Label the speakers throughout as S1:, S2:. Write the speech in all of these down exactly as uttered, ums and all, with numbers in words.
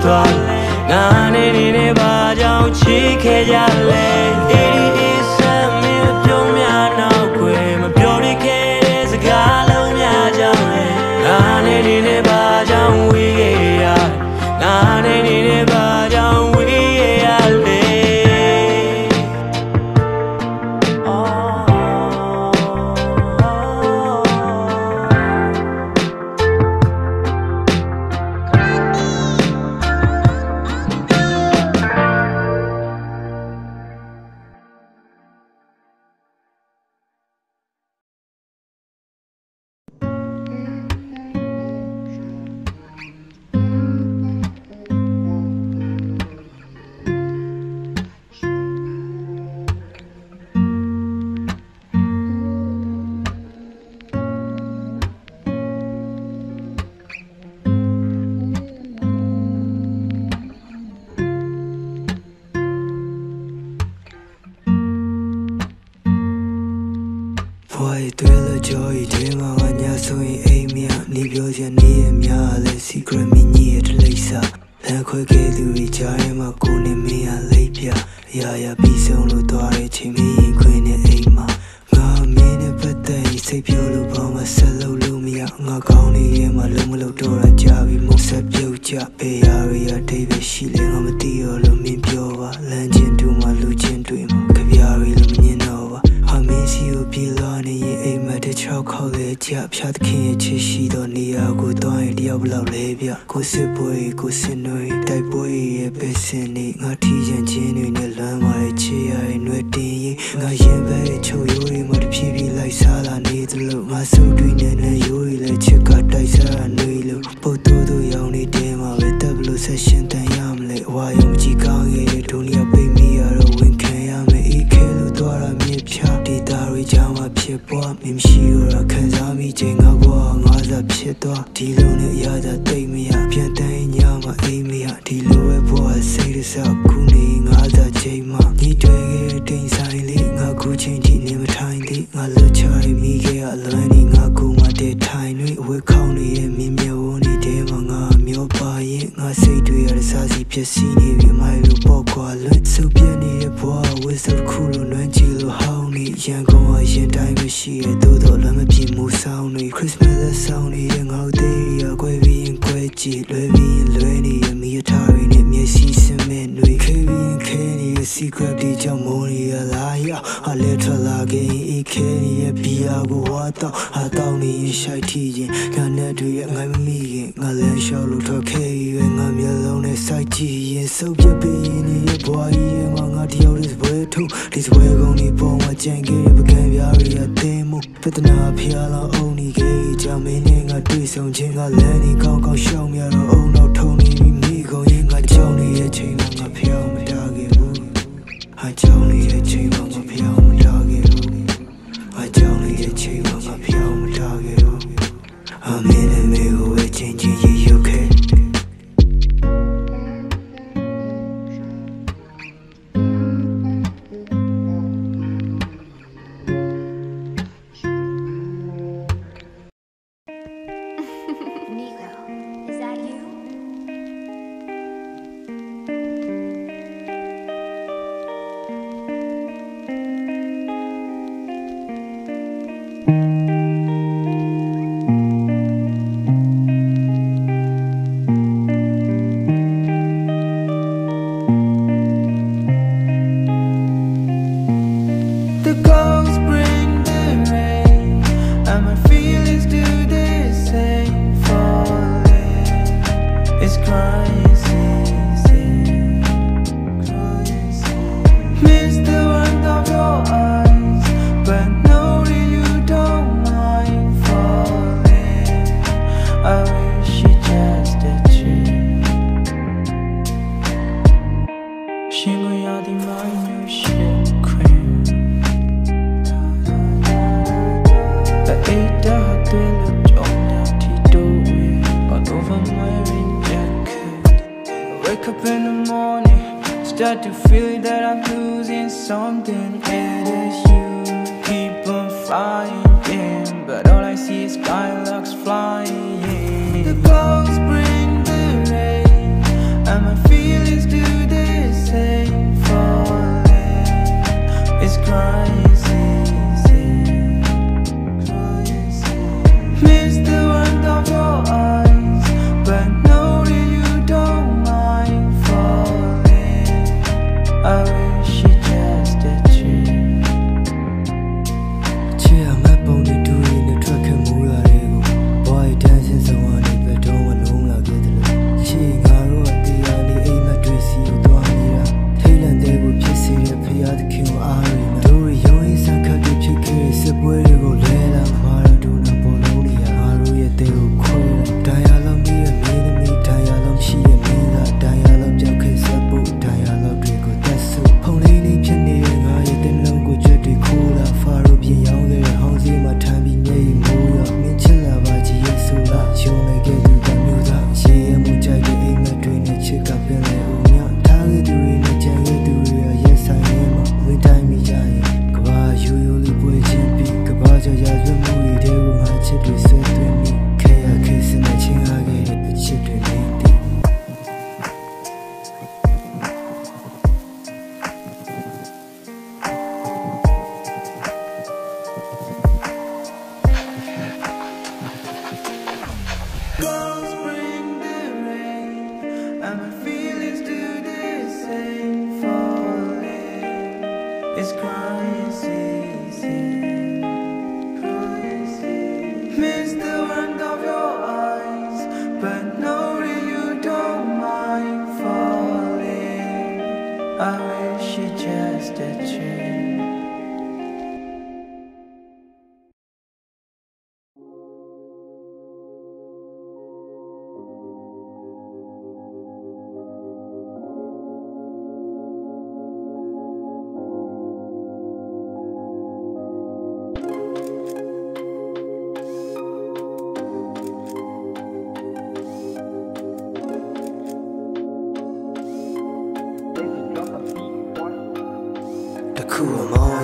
S1: သွားလဲငါနေနေနေပါကြောင့်ချစ်ခဲ့ကြလဲeighty eightမင်းပြုံးများနောက်ွယ်မပြောရခဲ့တဲ့စကားလုံးများကြောင့်လဲငါနေနေနေပါကြောင့်ဝေးခဲ့ရငါနေနေနေပါကြောင့်ဝေးခဲ့ရလဲsecret မင်းကြီးရဲ့တလိပ်စာလမ်းခွဲခဲ့သူတွေကြားထဲမှာကိုနဲ့မင်းဟာလိပ်ပြအရာရာပြီးဆုံးလို့သွားတဲ့ချိန်မင်းရင်ခွင်နဲ့အိမ်မှာငါမင်းနဲ့ပတ်သက်ရင်စိတ်ပြောလို့ဘာမှဆက်လုပ်လို့မရငါကောင်းနေရဲ့မှာလုံးမလို့တော့ရကြပြီမဆက်ပြုတ်ကြပေရရအတိတ်ပဲရှိလေငါမသိရလို့မင်းပြောပါလမ်းချင်းတူမှလူချင်းတွေ့မှာကြပြရီလို့မမြင်တော့ပါဟာမင်းစီကိုပြေးလာနေရင်အိမ်မက်တစ်ချောက်ခေါက်လေကြဖြတ်သခင်ရဲ့ချစ်ရှိတော့နေရာကိုသွားရင်တယောက်ဘလောက်လဲဗျကိုစစ်ပွဲကိုစစ်နွေတိုက်ပွဲရဲ့ပဲစင်နေငါထီးချင်ချင်းတွေနဲ့လမ်းမှာချေရရဲ့နှွေတင်ရင်ငါရင်ပဲချိုရိုးတွေမှာတဖြည်းဖြည်းလိုက်စားလာနေသလိုငါစုတွေနဲ့နဲ့ရိုးတွေလည်းချစ်ကတိုက်စားနေလို့ပုတ်တူတူရောင်နေတယ်မှာပဲတက်ဘလို့ဆက်ရှင်တန်ရမလဲဝါယုံကြည့်ကောင်းရဲ့ဒုနီယာပိတ်မိရတော့ဝင်ခံရမယ်အေးခဲလို့သွားရမြစ်ဖြာဒေတာတွေကြောင်းမှာဖြစ်ပွားမင်းရှိတော့ခံစားမိချိန်ငါဘွားငါစားဖြစ်သွားဒီလိုနဲ့ရတာတိတ်မရပြန်တိုင်းညမှာအိမ်မရဒီလိုပဲဘွားစိတ်ဆောက်ခုနေငါစားချိန်မှာညီတွေရဲ့တင်ဆိုင်လေးငါခုချိန်ထိနေမထိုင်သေးငါလွတ်ချရမိခဲ့အလွမ်းနေငါကူမတဲ့ထိုင်တွေအဝေးခေါင်းနေရဲ့မြင်မြဝန်းနေတဲ့မှာငါမျောပါရင်ငါစိတ်တွေရစားစီဖြစ်စီနေပြီမိုင်လိုပေါ့ကွာလွတ်စုပ်ပြနေတဲ့ဘွားဝစ်စုပ်ခုလိုနှွမ်းကြည့်လို့ဟောင်းနေရန်ကုန်အရင်တိုင်းမရှိရဲ့သို့တော်လည်းမပြေမှုဆောင်နေ Christmas လက်ဆောင်နေတဲ့ငါတို့သေးရကွယ်ပြီးရင်ကွယ်ကြည့်လွယ်ပြီးရင်လွယ်နေရမိရထားရင်းနဲ့မျက်စိစင်မဲ့တွေခဲပြီးရင်ခဲနေရဲ့ secret တွေကြောင့်မိုးရလာရအလဲထွက်လာခဲ့ရင်အေးခဲနေရဲ့ဘီယာကိုဝါတော့ဟာတောင်းနေရင်ရှိုက်ထီရင်ကနဲ့တွေရဲ့ငိုင်းမမိရင်ငါလမ်းလျှောက်လို့ထွက်ခဲ့ရဲ့ငါမျက်လုံးနဲ့စိုက်ကြည့်ရင်စုပ်ပြပေးရင်ရဲ့ဘွားကြီးရဲ့မှာငါတယောက်တည်းပွဲထုတ်ဒီစပွဲကုန်ဒီပုံမှာကြံခဲ့တဲ့ပကံပြားတွေအသေးမှုပြဿနာဖျားလောင်အောင်နေခဲ့ကြမင်းနဲ့ငါတွေ့ဆုံခြင်းကလမ်းနေကောင်းကောင်းရှောင်မြတော့အောင်တော့ထုံနေပြီမိကုန်ရင်ငါကြောင်းနေရဲ့ချိန်မှာငါဖျောင်းမတားခဲ့ဘူးဟာကြောင်းနေရဲ့ချိန်မှာငါဖျောင်းမတားခဲ့ဘူးဟာကြောင်းနေရဲ့ချိန်မှာငါဖျောင်းမတားခဲ့ဘူးအမင်းနဲ့မေကိုပဲချင်းချင်းရရုပ်ခဲ့
S2: Start to feel that I'm losing something. It is you, keep on flying, yeah. But all I see is skylarks flying, yeah. The clouds bring the rain, and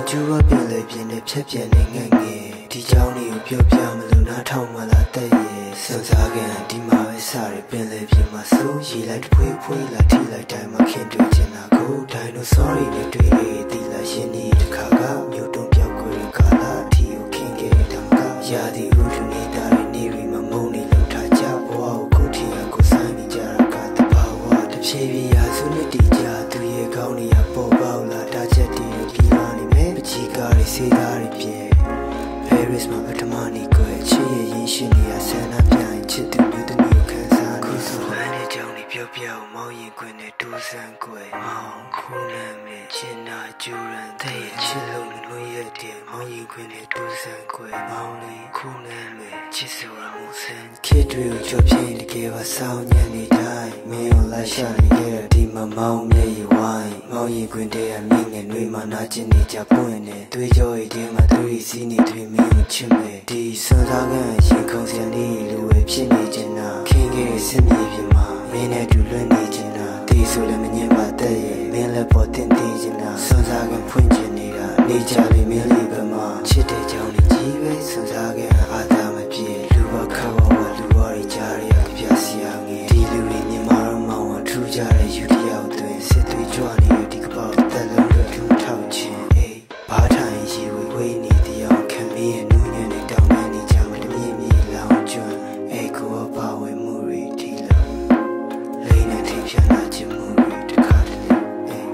S1: ကျူဝပြင်းလေပြင်းနဲ့ဖြတ်ပြက်နေငတ်ငယ်ဒီကြောင်းလေးကိုပြောပြမလို့နားထောင်မှလာတဲ့ရဲ့စွန်စားကန်ဒီမှာပဲစားရပင်လေပြင်းမှာဆိုရေလိုက်ဖွေးဖွေးလာထိလိုက်တိုင်းမှာခင်တွေ့ချင်တာကိုဒိုင်နိုဆောတွေနဲ့တွေ့ရသည်လားရှင်ဒီခါကမြို့တုံးပြောက်ခွေကာလာတီကိုခင်ခဲ့တဲ့ကရာဒီဥဒူနေတာနေရီမှာမုံနေလို့ထားကြဘဝကိုကိုထီရကိုဆိုင်နေကြတာကတဘာဝတစ်ဖြည်းဖြည်းရာစုနှစ်တည်ကြသူရဲ့ကောင်းနေရပေါ်ပေါက်လာတာချက်တည်ပြီးလာနေမယ်ပချီကားတွေစေးသားတွေပြေ Paris မှာပထမနေ့ကိုချစ်ရဲ့ရင်ရှင်နေရဆန္ဒပြရင်ချစ်သူမျိုးသမီးကိုခံစားခုဆိုလမ်းနဲ့ကြောင်းတွေပြောပြအောင်မောင်းရင်ခွင်နဲ့တိုးစမ်းကွယ်မောင်းခုနမ်းနဲ့ချင်နာကျူရန်တဲ့ချစ်လုံးလို့ရတဲ့မောင်းရင်ခွင်နဲ့တိုးစမ်းကွယ်မောင်းလေးခုနမ်းနဲ့ချစ်စွာမှုစမ်းခေတ်တွေကိုကြောပြင်းတကယ်ပါဆောင်းညံ့နေတိုင်းမင်းကိုလိုက်ရှာနေခဲ့ဒီမှာမောင်းမြေရဝိုင်းမောင်းရင်ခွင်တဲ့မြင့်ငယ်တွေမှာနာကျင်နေကြပွင့်နေတွေးကြောရည်တင်းမှာသူရီစီးနေတွေမင်းကိုချစ်မယ်ဒီစွန်စားကန်ရင်ခုန်စရာနေလိုပဲဖြစ်နေချင်တာခင်ခဲ့တဲ့စင်မြေပြင်မှာမင်းနဲ့တူလွတ်နေချင်တာဒီဆိုလည်းမငြင်းပါတဲ့ရဲ့မင်းလည်းပေါ်တင်သေးချင်တာစွန်စားကန်ဖွင့်ချင်နေတာနေကြလိမ့်မင်းလေးပဲမှာချစ်တဲ့ကြောင့်ကြီးပဲစွန်စားကန်အာသာမပြေလူဘခါဘဝလူဘရီကြားရပြစရာငယ်ဒီလူတွေမြင်မာတော့မောင်းဝထူးကြတဲ့ယူတယောက်တွင်စစ်သွေးကြွနေတဲ့ဒီကပောက်တက်လုံးတွေထူထောက်ခြင်းအေးဘာထိုင်ရီဝေဝေးနေတရားခံမင်းရဲ့နူးညံ့တဲ့တောင်းပန်နေကြမတမြင့်မြင့်လောင်ကျွမ်းအေးကိုပါဝင်မှုတွေဒီလိုလေးနဲ့ထိဖြာနာချင်မှုတွေတခါတည်းအေး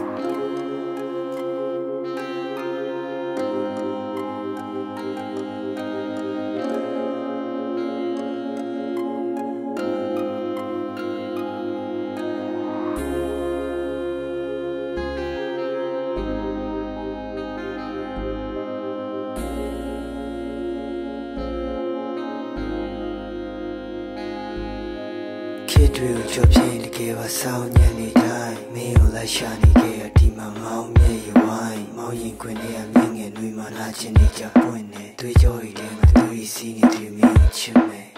S1: ခေတ်တွေကိုကြောပြင်းတကယ်ပါဆောင်းညံ့နေတိုင်းမင်းကိုလိုက်ရှာနေခဲ့ဒီမှာမောင်းမြေရဝိုင်းမောင်းရင်ခွင်နဲ့မြင့်ငယ်တွေမှာနာကျင်နေကြပွင့်နေတွေးကြောရည်ထဲမှာသူရီစီးနေတယ်မင်းကိုချစ်မယ်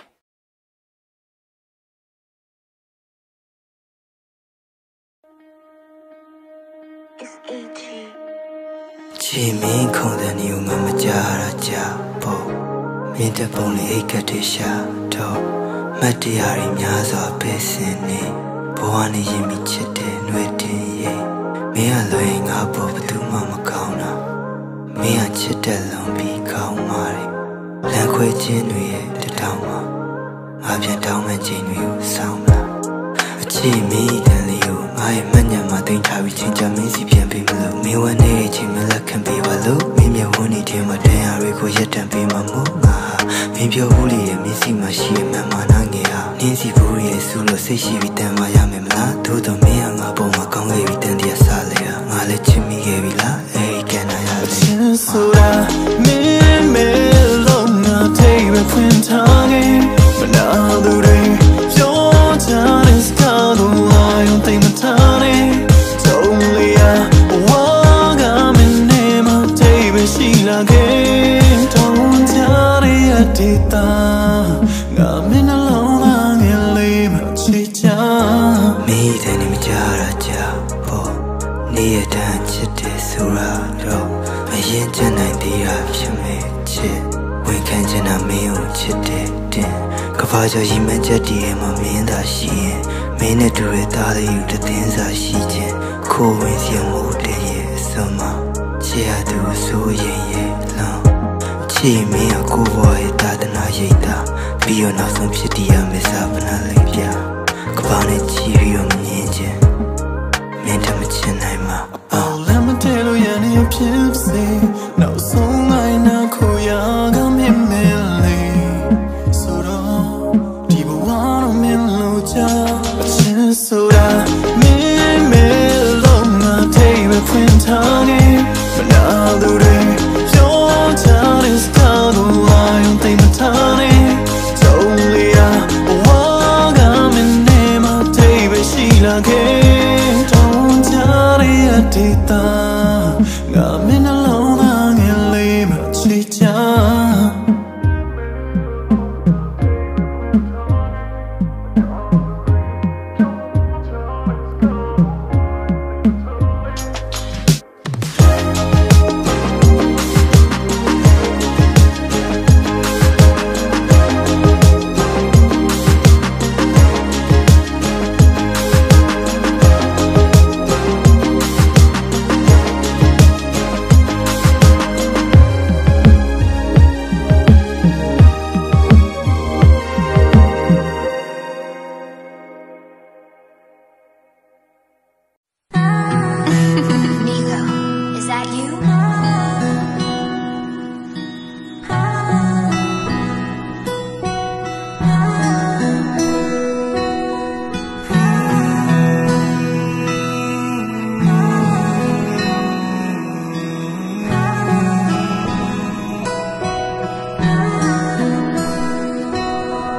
S1: ချီမင်းခုံတဲ့နေကိုမကြရကြပေါ့မင်းတပုံလေးအိတ်ကတည်းရှာတော့မတ်တရားတွေများစွာပဲစင်နေဘဝနဲ့ရင်မိချစ်တဲ့နှွေတင်ရဲ့မင်းကလွယ်ငါပေါ်ဘယ်သူမှမကောင်းတာမင်းကချစ်တဲ့လုံးပြီးကောင်းမာတယ်လမ်းခွဲခြင်းတွေရဲ့တတောင်မှာငါပြန်တောင်းမှခြင်းတွေကိုစောင်းလာအချစ်မင်းတန်လေးကိုငါရဲ့မှတ်ညံမှာတင်ထားပြီးချင်းချမင်းစီပြန်ပေးမလို့မင်းဝမ်းနေတဲ့ချိန်မှာလက်ခံပေးပါလို့မင်းမျက်ဝန်းနေတဲ့မှာတရားတွေကိုရက်တံပေးမှာမို့ငါမင်းပြောဘူးလေမင်းစီမှာရှိရမှန်မှနာငယ်ဟာနင်းစီဘူးရဲ့ဆူလို့စိတ်ရှိပြီးတန်မာရမယ်မလားသို့တော့မင်းကငါပုံမှာကောင်းခဲ့ပြီးတန်တရားစားလေငါလည်းချစ်မိခဲ့ပြီလားအေးကန်နာရလေဆိုတာမင်းမဲလုံးငါထိပ်ပဲဖွင့်ထားခဲ့မနာသူတွေပြောချတဲ့စကားတို့လာရုံသိမထားနဲ့တုံးလျာဝါကမင်းနဲ့မထိပ်ပဲရှိလာခဲ့တုံးချတဲ့ဒေတာငါမင်းနှလုံးသားငယ်လေးမချစ်ချမိတဲ့နေမကြရကြပေါ့နေရတဲ့ချစ်တဲ့ဆိုရတော့မရင်ချနိုင်သေးတာဖြစ်မဲ့ချစ်ဝန်ခံချင်တာမင်းကိုချစ်တဲ့တင်ကဘာကြောင့်ရင်မချက်တည်းရဲ့မမင်းသာရှိရင်မင်းနဲ့တူတဲ့သားလေးယူတဲ့တင်းစာရှိခြင်းခိုးဝင်စီမှုတဲ့ရဲ့အစွမ်းမှာချစ်ရသူဆိုရင်ရဲ့လောင်းချစ်မင်းကကိုယ်ပေါ်ရဲ့တာသနာရိတ်တာပြီးတော့နောက်ဆုံးဖြစ်တည်ရမယ့်စာပနာလေးပြကဘာနဲ့ချီပြီးတော့မငင်းခြင်းမင်းတမချင်နိုင်မှာအော်လည်းမတည့်လို့ရနေဖြစ်စေနောက်ဆုံးလိုက်နာကိုရကမင်းမဲလေးဆိုတော့ဒီဘဝတော့မင်းလို့ချအချင်းဆိုတာမင်းမဲလုံးငါထိပ်ပဲဖွင့်ထားနေမနာသူတွေပြောချတဲ့စကားတို့လာရုံသိမထားနဲ့တုံးလျာဝါကမင်းနဲ့မထိပ်ပဲရှိလာခဲ့တုံးချတဲ့ဒေတာငါမင်းနှလုံး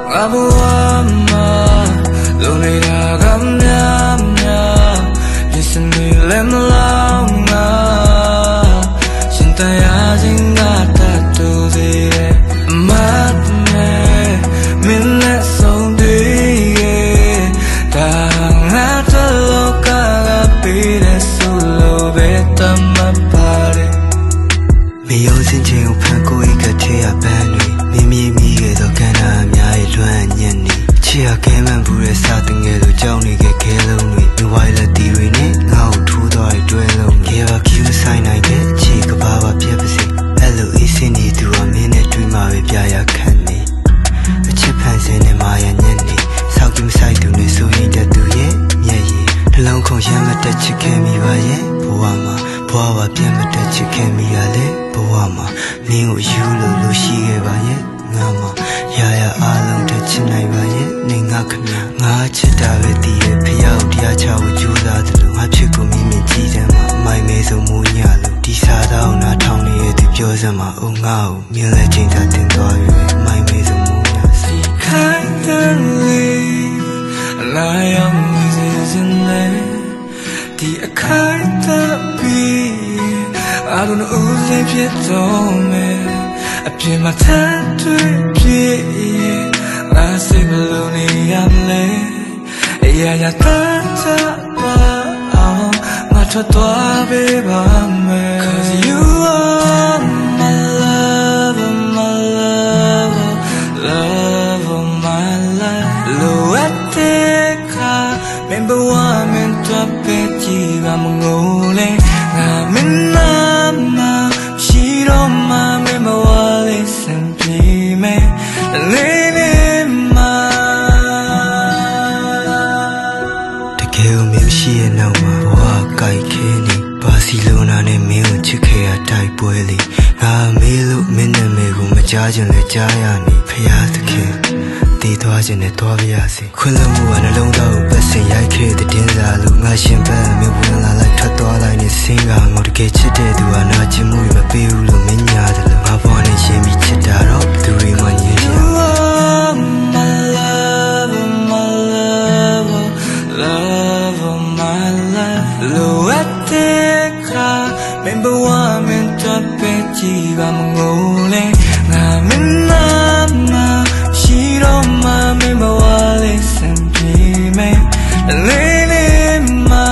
S2: Abuama, Lunida Gamyamya, listen me lemlanga, Shintaya Zingata to the Matme, Minle Sondi, Tangata Loka, Pide Sulu, Betamapare.
S1: Me using Jing Panko, Ikatea Banry, Mimi Miga, Gana, Mia, Yenny. Chia came and put a starting at the Johnny Kelly, while a dealing it, now two die dwell. Give a cue sign I get, cheek about a pepsi. Hello, is in it to a minute to my Piaya candy. A chimpanzee in my Yenny, South side to the so in that do ye, ye. The long conjama that you came me by ye, Poama, Poa Piama that you came me ale, Poama, Ning you lo she by ye, Nama, Yaya Alam that you never yet, Ningakana, Nachita with the Pia, Diacha with you that Machico Mimi Tizama, my maze of Munyalo, Tisada on a town near the Josama, Ungao, Mila Jinta Tindori, my maze of Munyas.
S2: Kindly, and I am is in there. The kind of be, I don't know who's if you told me. I pay my time to be. I say baloney, I'm late. Yeah, yeah, that's all. My total baby, cause you are my love, my love, love of my life. Loateca, remember one in top it, I'm rolling. I'm in Nama, she don't mind me, my wallet simply me.
S1: Barcelona ne meo chikaya tai boili. Na melo minna mego majajan le jayani. Payatake, they dodging it obviously. Kulamu and a long dog, blessing yake the dinzalu. Mashin bell, me will like Tatola in his singer. Or to get you dead, do a nachimu, my bill, minyada. My bonnet, Jimmy Chitaro, to remind you.
S2: My love, my love, love of my life. Loateca, remember one in top it, I'm rolling. I'm in Nama, she don't mind me, my wallet simply me. Lady Ma,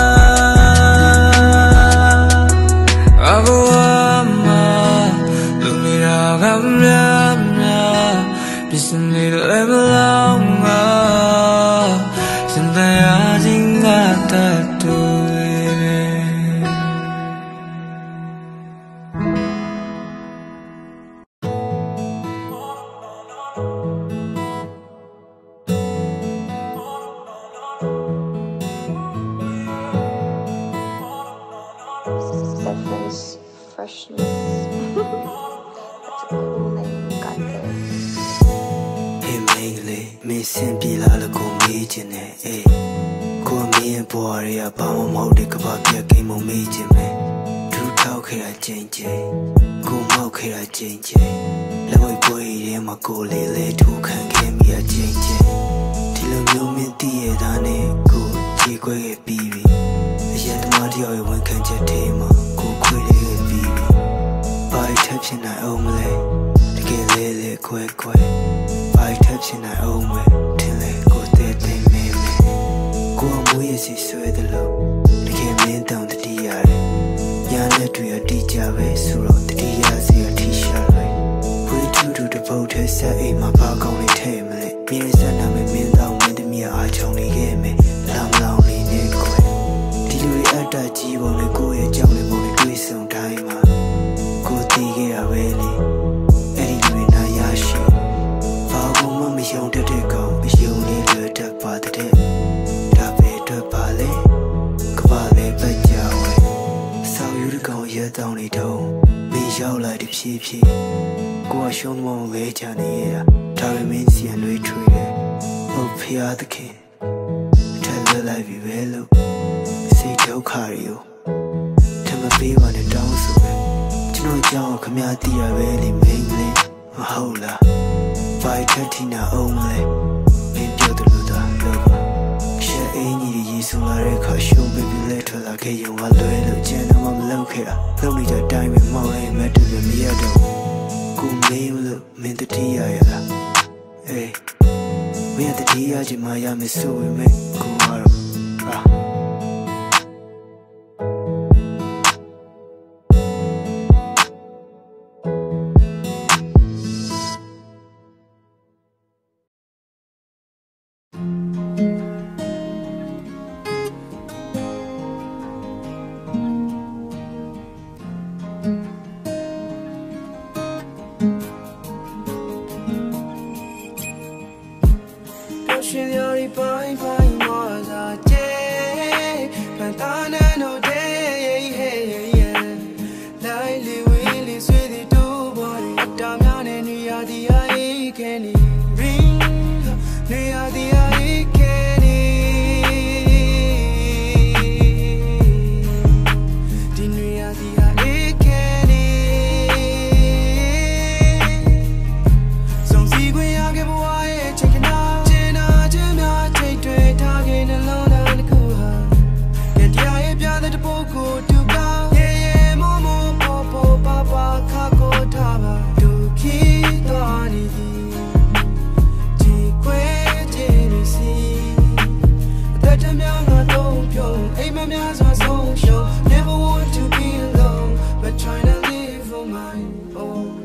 S2: Abuama, Lumira Gamya, listen me level longer. Sintaya Zingata to
S3: freshness. That's a cool name you got there.
S1: Hey, mainly, me simply la go major, eh? Go me and boy, a bomb of the Kabaka game of major, man. True talk here, change, go mock here, change. Let me boy, my goal, let who can give me a change. Till you meet the Dane, go, take away a baby. Yet, Mario, one can just tame, go quit it. By touching I only to get lily quick quick. By touching I only till I go there they may me. Go on with you sweat the low to get me down the D R. Yana to your D J way so the D R see your t-shirt way. Put it to the boat set in my park only tame it. Me is that I'm a mean down with me I only get me. Long lonely neck quick. Till we at that G only go a jolly only do some time. Tige aweli, eri wina yashi. Fago mami shong te te kong, bishong le le te pa te te. Ta pe te pa le, kapa le pa jawe. Sao yu de kong ye dong li dong, mi yao lai de pie pie. Gua shong mong le jia ni ya, ta re min sian lui chui le. O pia de kin, ta le lai vi we lo. Say tau kari yo, ta ma bi wan de dong su. No job, come out the really mainly. Mahola, By Tatina only, maybe the Luda, Loba. She ain't ye so like a show, baby later like a young little gentleman locator. Lonely the diamond molly met to the Miado. Good name look, meant the tea. Hey, we had the tea, I Miami, so we make Kumaro.
S2: Bye bye, was a day, but I know day, hey, yeah. Lightly, willy, sweetie, do body, Damian and Nia, the eye candy ring, Nia, the eye candy, Nia, the eye candy. Some secret, I give away, checking out. Never want to be alone, but trying to live on my own.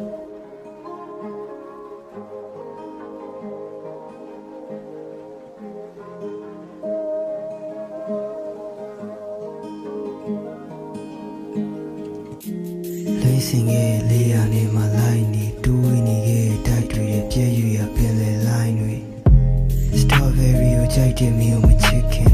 S1: Lacing a Leon in my line, doing it, tight to the J U, a pillar line. Strawberry, or jagged me on my chicken.